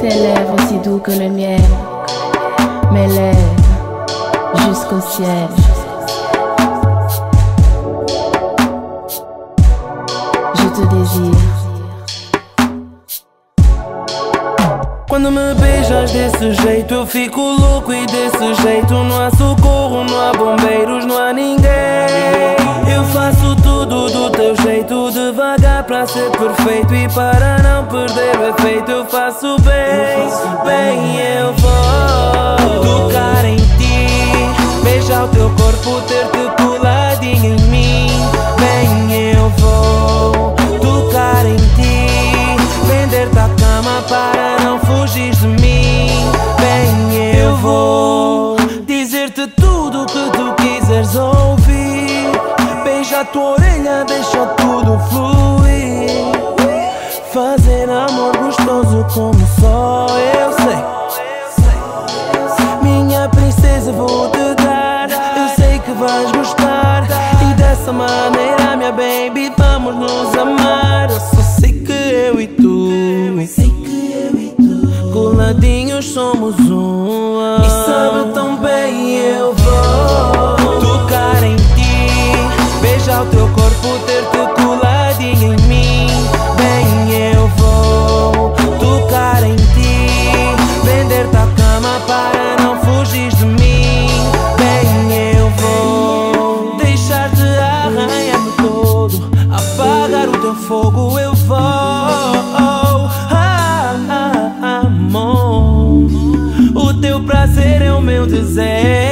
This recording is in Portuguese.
Tes lèvres aussi doux que le miel m'élèvent jusqu'au ciel. Je te désire. Quando me beijas desse jeito eu fico louco e desse jeito não há socorro, não há bombeiros, não há ninguém. Eu faço tudo do teu jeito, devagar pra ser perfeito e para não perder o efeito eu faço bem, bem eu vou tocar em ti, beijar o teu corpo, ter-te coladinho em mim. Bem eu vou tocar em ti, vender-te à cama para não fugir de mim. Bem eu vou dizer-te tudo o que tu quiseres ouvir, beijar a tua orelha, deixa tudo fluir, fazer amor gostoso como só eu sei. Minha princesa vou te dar, eu sei que vais gostar, e dessa maneira minha baby vamos nos amar. Eu só sei que eu e tu coladinhos somos um, e sabe tão bem eu vou tocar em ti, beijar o teu corpo, ter-te coladinho em mim. Bem eu vou tocar em ti, vender-te à cama para não fugir de mim. Bem eu vou deixar-te arranhar-me todo, apagar o teu fogo eu vou. O teu prazer é o meu desejo.